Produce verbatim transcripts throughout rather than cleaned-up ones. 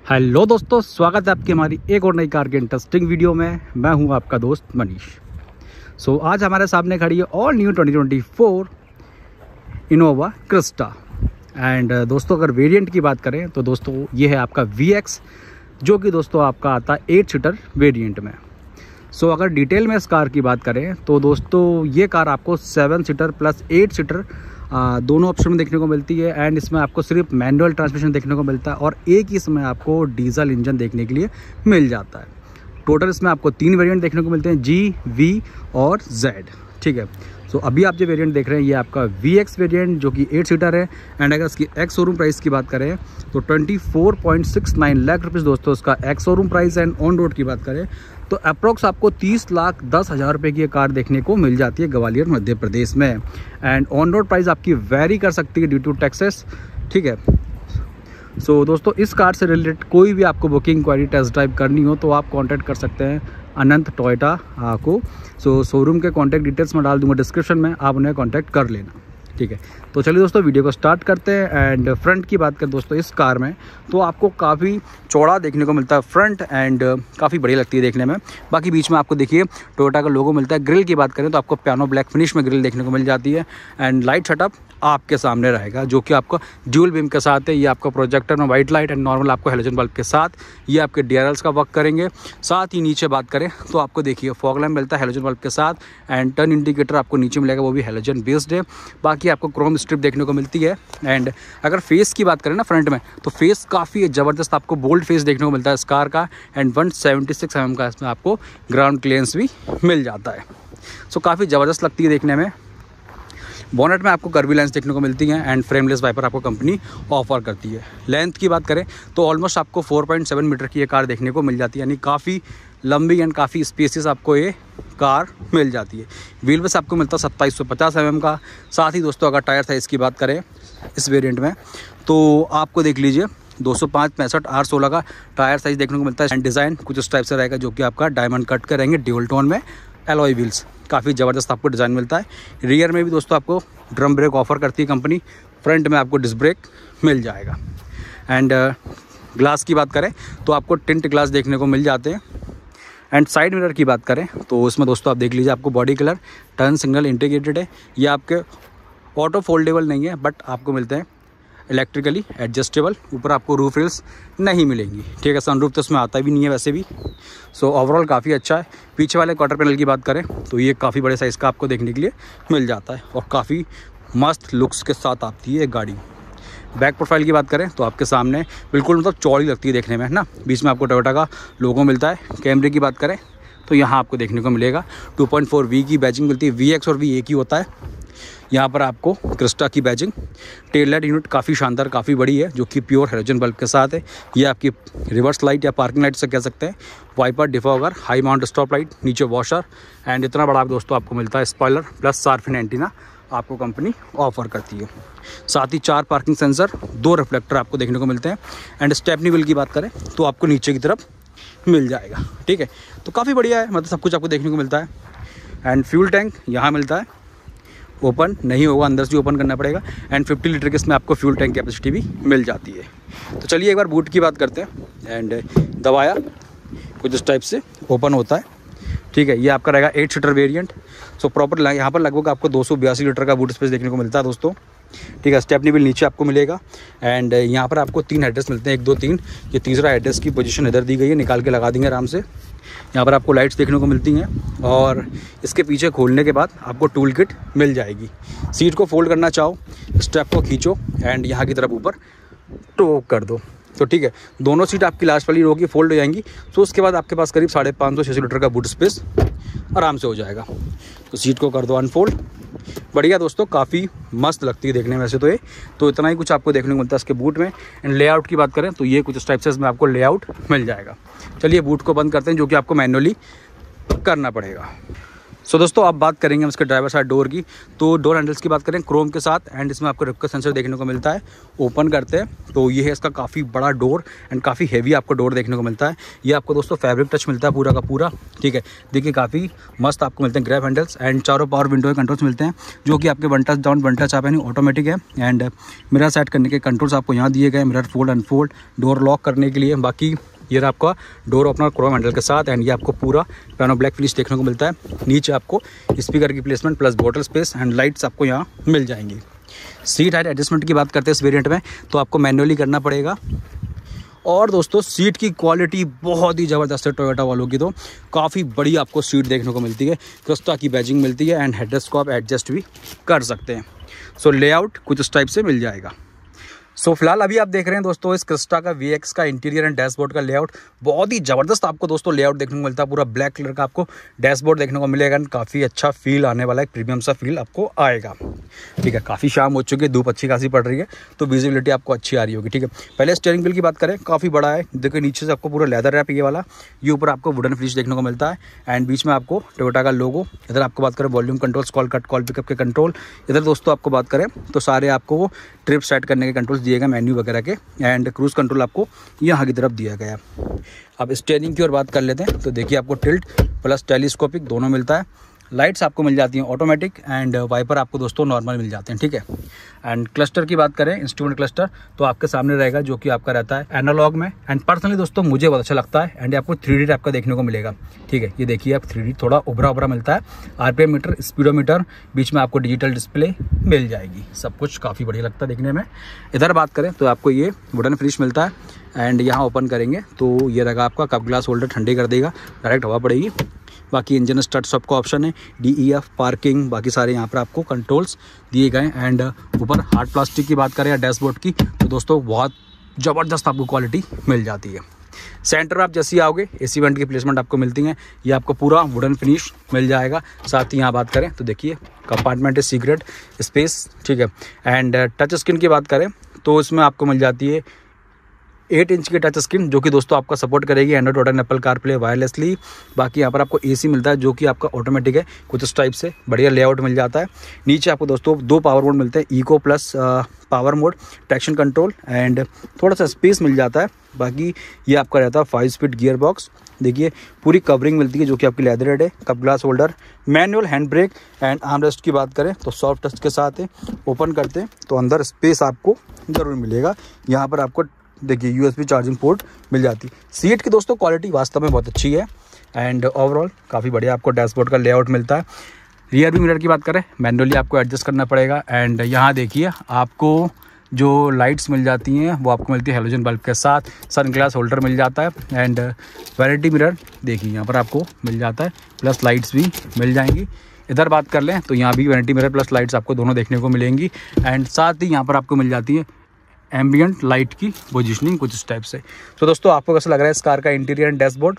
Hello दोस्तों, स्वागत है आपकी हमारी एक और नई कार के इंटरेस्टिंग वीडियो में। मैं हूं आपका दोस्त मनीष। सो so, आज हमारे सामने खड़ी है all new twenty twenty four Innova Crysta. And दोस्तों अगर वेरिएंट की बात करें तो दोस्तों ये है आपका वी एक्स, जो कि दोस्तों आपका आता है एट सीटर वेरिएंट में। सो so, अगर डिटेल में इस कार की बात करें तो दोस्तों ये कार आपको seven seater plus eight seater आ, दोनों ऑप्शन में देखने को मिलती है। एंड इसमें आपको सिर्फ मैनुअल ट्रांसमिशन देखने को मिलता है और एक ही इसमें आपको डीजल इंजन देखने के लिए मिल जाता है। टोटल इसमें आपको तीन वेरिएंट देखने को मिलते हैं, जी, वी और जेड। ठीक है, सो so, अभी आप जो वेरिएंट देख रहे हैं ये आपका वी एक्स वेरिएंट जो कि एट सीटर है। एंड अगर इसकी एक्स शोरूम प्राइस की बात करें तो twenty four point six nine lakh rupees दोस्तों इसका ex showroom price. And on road की बात करें तो अप्रोक्स आपको तीस लाख दस हज़ार रुपये की ये कार देखने को मिल जाती है ग्वालियर मध्य प्रदेश में। एंड ऑन रोड प्राइस आपकी वेरी कर सकती है ड्यू टू टैक्सेस। ठीक है, सो so, दोस्तों इस कार से रिलेटेड कोई भी आपको बुकिंग क्वारी टेस्ट ड्राइव करनी हो तो आप कांटेक्ट कर सकते हैं अनंत टोयोटा को। सो so, शोरूम के कांटेक्ट डिटेल्स मैं डाल दूंगा डिस्क्रिप्शन में, आप उन्हें कांटेक्ट कर लेना। ठीक है, तो चलिए दोस्तों वीडियो को स्टार्ट करते हैं। एंड फ्रंट की बात करें दोस्तों इस कार में तो आपको काफ़ी चौड़ा देखने को मिलता है फ्रंट, एंड काफ़ी बढ़िया लगती है देखने में। बाकी बीच में आपको देखिए टोयोटा का लोगो मिलता है। ग्रिल की बात करें तो आपको पियानो ब्लैक फिनिश में ग्रिल देखने को मिल जाती है। एंड लाइट सेटअप आपके सामने रहेगा जो कि आपका ड्यूल बीम के साथ है। ये आपका प्रोजेक्टर में वाइट लाइट एंड नॉर्मल आपको हेलोजन बल्ब के साथ ये आपके डी आर एल्स का वर्क करेंगे। साथ ही नीचे बात करें तो आपको देखिए फॉग लैम्प मिलता है हेलोजन बल्ब के साथ। एंड टर्न इंडिकेटर आपको नीचे मिलेगा, वो भी हेलोजन बेस्ड है। बाकी आपको क्रोम स्ट्रिप देखने को मिलती है। एंड अगर फेस की बात करें ना फ्रंट में तो फेस काफ़ी ज़बरदस्त आपको बोल्ड फेस देखने को मिलता है इस कार का। And one seventy six M M का इसमें आपको ग्राउंड क्लियरेंस भी मिल जाता है। सो काफ़ी ज़बरदस्त लगती है देखने में। बोनेट में आपको कर्वी लेंस देखने को मिलती हैं एंड फ्रेमलेस वाइपर आपको कंपनी ऑफर करती है। लेंथ की बात करें तो ऑलमोस्ट आपको फोर पॉइंट सेवन मीटर की ये कार देखने को मिल जाती है, यानी काफ़ी लंबी एंड काफ़ी स्पेसियस आपको ये कार मिल जाती है। व्हील बेस आपको मिलता है सत्ताईस सौ पचास एम एम का। साथ ही दोस्तों अगर टायर साइज़ की बात करें इस वेरिएंट में तो आपको देख लीजिए दो सौ पाँच पैंसठ आर सोलह का टायर साइज़ देखने को मिलता है। एंड डिज़ाइन कुछ इस टाइप से रहेगा जो कि आपका डायमंड कट के रहेंगे ड्यूल टोन में। एलॉय व्हील्स काफ़ी ज़बरदस्त आपको डिज़ाइन मिलता है। रियर में भी दोस्तों आपको ड्रम ब्रेक ऑफर करती है कंपनी। फ्रंट में आपको डिस्क ब्रेक मिल जाएगा। एंड ग्लास की बात करें तो आपको टिंट ग्लास देखने को मिल जाते हैं। एंड साइड मिरर की बात करें तो उसमें दोस्तों आप देख लीजिए आपको body colour turn signal integrated है। ये आपके ऑटो फोल्डेबल नहीं है बट आपको मिलते हैं इलेक्ट्रिकली एडजस्टेबल। ऊपर आपको रूफ रेल्स नहीं मिलेंगी। ठीक है, सनरूफ तो इसमें आता भी नहीं है वैसे भी। सो ओवरऑल काफ़ी अच्छा है। पीछे वाले क्वार्टर पैनल की बात करें तो ये काफ़ी बड़े साइज़ का आपको देखने के लिए मिल जाता है और काफ़ी मस्त लुक्स के साथ आती है गाड़ी। बैक प्रोफाइल की बात करें तो आपके सामने बिल्कुल मतलब चौड़ी लगती है देखने में, है ना। बीच में आपको टोयोटा का लोगो मिलता है। कैमरे की बात करें तो यहाँ आपको देखने को मिलेगा टू पॉइंट फोर वी की बैजिंग मिलती है। वी एक्स और वी एक ही होता है। यहाँ पर आपको क्रिस्टा की बैजिंग। टेल लाइट यूनिट काफ़ी शानदार काफ़ी बड़ी है जो कि प्योर हेलोजन बल्ब के साथ है। ये आपकी रिवर्स लाइट या पार्किंग लाइट से कह सकते हैं। Wiper, defogger, high mount stop light, नीचे वॉशर। एंड इतना बड़ा दोस्तों आपको मिलता है स्पॉइलर प्लस शार्पन एंटीना आपको कंपनी ऑफर करती है। साथ ही चार पार्किंग सेंसर, दो रिफ्लेक्टर आपको देखने को मिलते हैं। एंड स्टेपनी व्हील की बात करें तो आपको नीचे की तरफ मिल जाएगा। ठीक है, तो काफ़ी बढ़िया है, मतलब सब कुछ आपको देखने को मिलता है। एंड फ्यूल टैंक यहाँ मिलता है, ओपन नहीं होगा, अंदर से ओपन करना पड़ेगा। एंड फिफ्टी लीटर के इसमें आपको फ्यूल टैंक कैपेसिटी भी मिल जाती है। तो चलिए एक बार बूट की बात करते हैं। एंड दबाया कुछ इस टाइप से ओपन होता है। ठीक है, ये आपका रहेगा eight seater variant. So proper यहाँ पर लगभग आपको दो सौ बयासी लीटर का बूट स्पेस देखने को मिलता है दोस्तों। ठीक है, स्टेपनी व्हील नीचे आपको मिलेगा। एंड यहाँ पर आपको तीन हेडरेस्ट मिलते हैं, एक दो तीन। ये तीसरा हेडरेस्ट की पोजीशन इधर दी गई है, निकाल के लगा देंगे आराम से। यहाँ पर आपको लाइट्स देखने को मिलती हैं और इसके पीछे खोलने के बाद आपको टूल किट मिल जाएगी। सीट को फोल्ड करना चाहो, स्ट्रैप को खींचो एंड यहाँ की तरफ ऊपर टो कर दो तो ठीक है, दोनों सीट आपकी लास्ट वाली रो की फोल्ड हो जाएंगी। तो उसके बाद आपके पास करीब साढ़े पाँच सौ छः सौ लीटर का बूट स्पेस आराम से हो जाएगा। तो सीट को कर दो अनफोल्ड। बढ़िया दोस्तों, काफ़ी मस्त लगती है देखने में वैसे तो ये। तो इतना ही कुछ आपको देखने को मिलता है इसके बूट में। एंड लेआउट की बात करें तो ये कुछ टाइप से इसमें आपको लेआउट मिल जाएगा। चलिए बूट को बंद करते हैं जो कि आपको मैनुअली करना पड़ेगा। सो so, दोस्तों अब बात करेंगे हम इसके ड्राइवर साइड डोर की। तो डोर हैंडल्स की बात करें क्रोम के साथ, एंड इसमें आपको रिप का सेंसर देखने को मिलता है। ओपन करते हैं तो ये है इसका काफ़ी बड़ा डोर एंड काफ़ी हेवी आपको डोर देखने को मिलता है। ये आपको दोस्तों फैब्रिक टच मिलता है पूरा का पूरा, ठीक है। देखिए काफ़ी मस्त आपको मिलते हैं ग्रैब हैंडल्स, एंड चारों पावर विंडो के कंट्रोल्स मिलते हैं जो कि आपके one touch down one touch up यानी ऑटोमेटिक है। एंड मिरर सेट करने के कंट्रोल्स आपको यहाँ दिए गए, mirror fold unfold, door lock करने के लिए। बाकी ये रहा आपका डोर ओपनर क्रोम हैंडल के साथ, एंड ये आपको पूरा पियानो ब्लैक फिनिश देखने को मिलता है। नीचे आपको स्पीकर की placement plus bottle space and lights आपको यहाँ मिल जाएंगी। सीट हाइट एडजस्टमेंट की बात करते हैं इस वेरिएंट में तो आपको मैनुअली करना पड़ेगा। और दोस्तों सीट की क्वालिटी बहुत ही ज़बरदस्त है टोयोटा वालों की, तो काफ़ी बड़ी आपको सीट देखने को मिलती है। क्रिस्टा की बैजिंग मिलती है एंड हेडरेस्ट को आप एडजस्ट भी कर सकते हैं। सो लेआउट कुछ इस टाइप से मिल जाएगा। सो so, फिलहाल अभी आप देख रहे हैं दोस्तों इस क्रिस्टा का वी एक्स का इंटीरियर एंड डैशबोर्ड का लेआउट। बहुत ही ज़बरदस्त आपको दोस्तों लेआउट देखने को मिलता है। पूरा ब्लैक कलर का आपको डैशबोर्ड देखने को मिलेगा एंड काफ़ी अच्छा फील आने वाला है, प्रीमियम सा फील आपको आएगा, ठीक है। काफ़ी शाम हो चुकी है, धूप अच्छी खासी पड़ रही है तो विजिबिलिटी आपको अच्छी आ रही होगी, ठीक है। पहले स्टीयरिंग व्हील की बात करें, काफ़ी बड़ा है। देखिए नीचे से आपको पूरा लेदर रैप ये वाला, ये ऊपर आपको वुडन फिनिश देखने को मिलता है एंड बीच में आपको टोयोटा का लोगो। इधर आपको बात करें volume controls, call cut call pickup के कंट्रोल। इधर दोस्तों आपको बात करें तो सारे आपको वो ट्रिप सेट करने के कंट्रोल्स दिए गए, मेन्यू वगैरह के, एंड क्रूज कंट्रोल आपको यहाँ की तरफ दिया गया। अब स्टीयरिंग की ओर बात कर लेते हैं तो देखिए आपको टिल्ट प्लस टेलीस्कोपिक दोनों मिलता है। लाइट्स आपको मिल जाती हैं ऑटोमेटिक एंड वाइपर आपको दोस्तों नॉर्मल मिल जाते हैं, ठीक है। एंड क्लस्टर की बात करें, इंस्ट्रूमेंट क्लस्टर तो आपके सामने रहेगा जो कि आपका रहता है एनालॉग में, एंड पर्सनली दोस्तों मुझे बहुत अच्छा लगता है। एंड आपको थ्री डी टाइप का देखने को मिलेगा, ठीक है। ये देखिए आप थ्री डी थोड़ा उभरा उभरा मिलता है। आरपीएम मीटर, स्पीडोमीटर, बीच में आपको डिजिटल डिस्प्ले मिल जाएगी। सब कुछ काफ़ी बढ़िया लगता है देखने में। इधर बात करें तो आपको ये वुडन फिनिश मिलता है एंड यहाँ ओपन करेंगे तो ये रहेगा आपका कप ग्लास होल्डर, ठंडी कर देगा, डायरेक्ट हवा पड़ेगी। बाकी इंजन स्टार्ट सब का ऑप्शन है, डी ई एफ, पार्किंग, बाकी सारे यहाँ पर आपको कंट्रोल्स दिए गए। एंड ऊपर हार्ड प्लास्टिक की बात करें या डैशबोर्ड की तो दोस्तों बहुत ज़बरदस्त आपको क्वालिटी मिल जाती है। सेंटर में आप जैसे ही आओगे एसी वेंट की प्लेसमेंट आपको मिलती हैं। ये आपको पूरा वुडन फिनिश मिल जाएगा। साथ ही यहाँ बात करें तो देखिए कंपार्टमेंट है सीक्रेट स्पेस, ठीक है। एंड टच स्क्रीन की बात करें तो इसमें आपको मिल जाती है एट इंच की टच स्क्रीन जो कि दोस्तों आपका सपोर्ट करेगी Android Auto and Apple CarPlay wirelessly. बाकी यहाँ पर आपको एसी मिलता है जो कि आपका ऑटोमेटिक है, कुछ इस टाइप से बढ़िया लेआउट मिल जाता है। नीचे आपको दोस्तों दो पावर मोड मिलते हैं, eco plus power mode, traction control and थोड़ा सा स्पेस मिल जाता है। बाकी ये आपका रहता है फाइव स्पीड गियर बॉक्स। देखिए पूरी कवरिंग मिलती है जो कि आपकी लेदरेड है, cup glass holder, manual hand brake and arm rest की बात करें तो सॉफ्ट टच के साथ है। ओपन करते हैं तो अंदर स्पेस आपको ज़रूर मिलेगा। यहाँ पर आपको देखिए यूएसबी चार्जिंग पोर्ट मिल जाती है। सीट की दोस्तों क्वालिटी वास्तव में बहुत अच्छी है एंड ओवरऑल काफ़ी बढ़िया आपको डैशबोर्ड का लेआउट मिलता है। रियर व्यू मिरर की बात करें मैनुअली आपको एडजस्ट करना पड़ेगा। एंड यहाँ देखिए आपको जो लाइट्स मिल जाती हैं वो आपको मिलती है हेलोजन बल्ब के साथ। सन ग्लास होल्डर मिल जाता है एंड वैनिटी मिरर देखिए यहाँ पर आपको मिल जाता है, प्लस लाइट्स भी मिल जाएंगी। इधर बात कर लें तो यहाँ भी वैनिटी मिरर प्लस लाइट्स आपको दोनों देखने को मिलेंगी। एंड साथ ही यहाँ पर आपको मिल जाती है एम्बियंट लाइट की पोजीशनिंग कुछ इस टाइप से। तो दोस्तों आपको कैसा लग रहा है इस कार का इंटीरियर एंड डैशबोर्ड,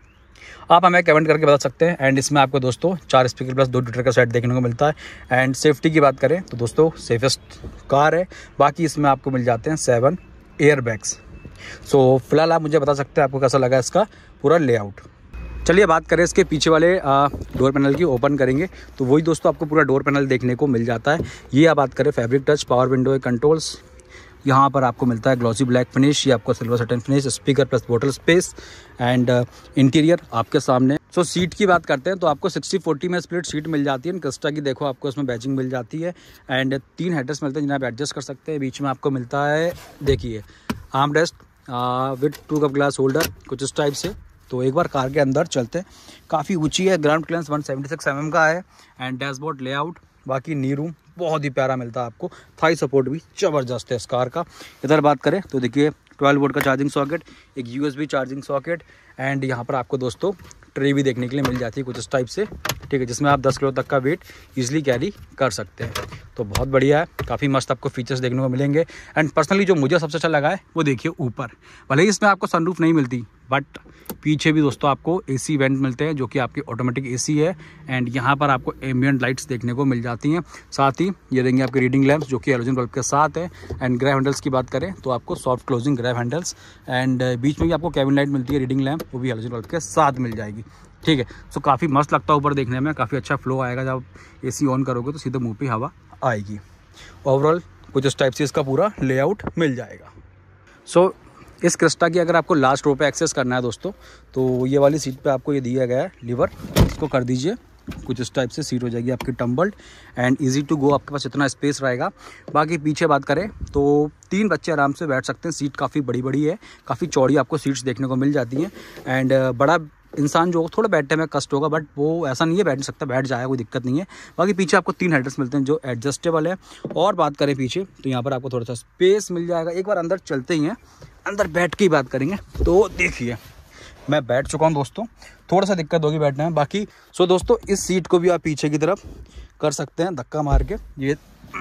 आप हमें कमेंट करके बता सकते हैं। एंड इसमें आपको दोस्तों चार स्पीकर प्लस दो ट्विटर का सेट देखने को मिलता है। एंड सेफ्टी की बात करें तो दोस्तों सेफेस्ट कार है। बाकी इसमें आपको मिल जाते हैं सेवन एयर बैग्स। सो फिलहाल आप मुझे बता सकते हैं आपको कैसा लगा इसका पूरा लेआउट। चलिए बात करें इसके पीछे वाले आ, डोर पैनल की। ओपन करेंगे तो वही दोस्तों आपको पूरा डोर पैनल देखने को मिल जाता है। ये आप बात करें fabric touch, power window controls, यहाँ पर आपको मिलता है ग्लॉसी ब्लैक फिनिश, ये आपको silver satin finish, speaker plus bottle space and interior आपके सामने। सो so, सीट की बात करते हैं तो आपको सिक्सटी फोर्टी में स्प्लिट सीट मिल जाती है। क्रिस्टा की देखो आपको इसमें बैजिंग मिल जाती है एंड तीन हेडरेस्ट मिलते हैं जिन्हें आप एडजस्ट कर सकते हैं। बीच में आपको मिलता है देखिए arm rest with two cup glass holder कुछ इस टाइप से। तो एक बार कार के अंदर चलते हैं, काफ़ी ऊंची है, ground clearance one seventy six M M का है एंड डैशबोर्ड लेआउट। बाकी नी रूम बहुत ही प्यारा मिलता है आपको, थाई सपोर्ट भी ज़बरदस्त है इस कार का। इधर बात करें तो देखिए ट्वेल्व वोल्ट का चार्जिंग सॉकेट, एक यूएसबी चार्जिंग सॉकेट एंड यहाँ पर आपको दोस्तों ट्रे भी देखने के लिए मिल जाती है कुछ इस टाइप से, ठीक है, जिसमें आप दस किलो तक का वेट इजीली कैरी कर सकते हैं। तो बहुत बढ़िया है, काफ़ी मस्त आपको फीचर्स देखने को मिलेंगे। एंड पर्सनली जो मुझे सबसे अच्छा लगा है वो देखिए ऊपर, भले ही इसमें आपको सनरूफ नहीं मिलती बट पीछे भी दोस्तों आपको एसी वेंट मिलते हैं जो कि आपकी ऑटोमेटिक एसी है। एंड यहाँ पर आपको एम्बिएंट लाइट्स देखने को मिल जाती हैं। साथ ही ये देंगे आपके रीडिंग लैंप्स जो कि हैलोजन बल्ब के साथ है। एंड ग्रैब हैंडल्स की बात करें तो आपको soft closing grab handles, and बीच में भी आपको कैबिन लाइट मिलती है रीडिंग लैंप, वो भी हैलोजन बल्ब के साथ मिल जाएगी। ठीक है, सो काफ़ी मस्त लगता है ऊपर देखने में, काफ़ी अच्छा फ्लो आएगा। जब एसी ऑन करोगे तो सीधे मुँह पर हवा आएगी। ओवरऑल कुछ इस टाइप से इसका पूरा लेआउट मिल जाएगा। सो so, इस क्रिस्टा की अगर आपको लास्ट रो पे एक्सेस करना है दोस्तों, तो ये वाली सीट पे आपको ये दिया गया है लीवर, इसको कर दीजिए, कुछ इस टाइप से सीट हो जाएगी आपकी tumbled and easy to go. आपके पास इतना स्पेस रहेगा। बाकी पीछे बात करें तो तीन बच्चे आराम से बैठ सकते हैं। सीट काफ़ी बड़ी बड़ी है, काफ़ी चौड़ी आपको सीट्स देखने को मिल जाती हैं। एंड बड़ा इंसान जो थोड़ा बैठने में कष्ट होगा, बट वो ऐसा नहीं है, बैठ सकता, बैठ जाएगा, कोई दिक्कत नहीं है। बाकी पीछे आपको तीन हेडर्स मिलते हैं जो एडजस्टेबल है। और बात करें पीछे तो यहाँ पर आपको थोड़ा सा स्पेस मिल जाएगा। एक बार अंदर चलते ही हैं, अंदर बैठ के ही बात करेंगे। तो देखिए मैं बैठ चुका हूँ दोस्तों, थोड़ा सा दिक्कत होगी बैठने में। बाकी सो दोस्तों इस सीट को भी आप पीछे की तरफ कर सकते हैं धक्का मार के। ये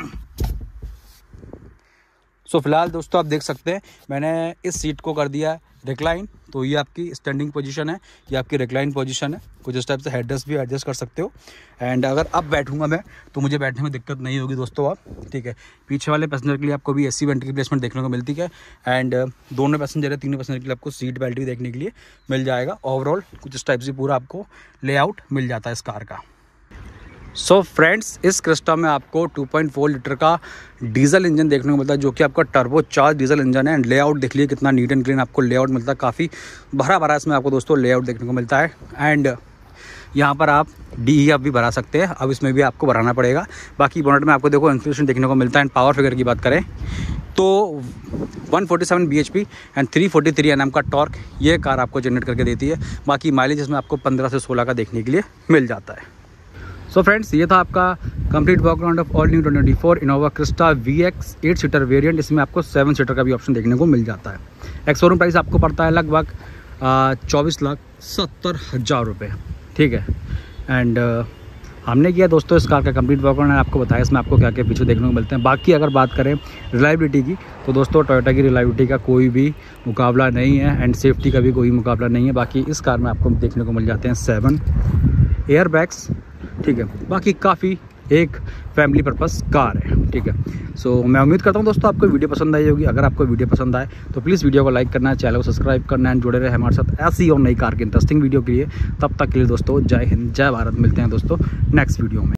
सो फिलहाल दोस्तों आप देख सकते हैं मैंने इस सीट को कर दिया है रिक्लाइन। तो ये आपकी स्टैंडिंग पोजीशन है, ये आपकी रिक्लाइन पोजीशन है। कुछ इस टाइप से हेडरेस्ट भी एडजस्ट कर सकते हो। एंड अगर अब बैठूंगा मैं तो मुझे बैठने में दिक्कत नहीं होगी दोस्तों आप। ठीक है, पीछे वाले पैसेंजर के लिए आपको भी एसी वेंट की प्लेसमेंट देखने को मिलती है। एंड दोनों पैसेंजर है, तीनों पैसेंजर के लिए आपको सीट बेल्ट भी देखने के लिए मिल जाएगा। ओवरऑल कुछ इस टाइप से पूरा आपको लेआउट मिल जाता है इस कार का। सो so फ्रेंड्स, इस क्रिस्टा में आपको टू पॉइंट फोर लीटर का डीजल इंजन देखने को मिलता है जो कि आपका टर्बो चार्ज डीजल इंजन है। एंड लेआउट देख लीजिए कितना नीट एंड क्लीन आपको लेआउट मिलता है, काफ़ी भरा भरा इसमें आपको दोस्तों लेआउट देखने को मिलता है। एंड यहाँ पर आप डी ई एफ भी भरा सकते हैं, अब इसमें भी आपको भराना पड़ेगा। बाकी बोनट में आपको देखो इंस्ट्रूमेंट देखने को मिलता है। एंड पावर फिगर की बात करें तो one forty seven B H P and three forty three N M का टॉर्क ये कार आपको जनरेट करके देती है। बाकी माइलेज इसमें आपको पंद्रह से सोलह का देखने के लिए मिल जाता है। सो so फ्रेंड्स, ये था आपका complete walkaround of all new twenty twenty four Innova Crysta V X eight seater variant. इसमें आपको सेवन सीटर का भी ऑप्शन देखने को मिल जाता है। एक्स शोरूम प्राइस आपको पड़ता है लगभग चौबीस लाख सत्तर हज़ार रुपये। ठीक है, एंड हमने किया दोस्तों इस कार का कंप्लीट वॉकअराउंड, आपको बताया इसमें आपको क्या क्या फीचर देखने को मिलते हैं। बाकी अगर बात करें रिलायबिलिटी की तो दोस्तों टोयोटा की रिलायबिलिटी का कोई भी मुकाबला नहीं है। एंड सेफ्टी का भी कोई मुकाबला नहीं है। बाकी इस कार में आपको देखने को मिल जाते हैं सेवन एयर बैग्स। ठीक है, बाकी काफ़ी एक फैमिली पर्पस कार है। ठीक है, सो so, मैं उम्मीद करता हूँ दोस्तों आपको वीडियो पसंद आई होगी। अगर आपको वीडियो पसंद आए तो प्लीज़ वीडियो को लाइक करना है, चैनल को सब्सक्राइब करना है, जुड़े रहे हमारे साथ ऐसी और नई कार की इंटरेस्टिंग वीडियो के लिए। तब तक के लिए दोस्तों जय हिंद, जय भारत। मिलते हैं दोस्तों नेक्स्ट वीडियो में।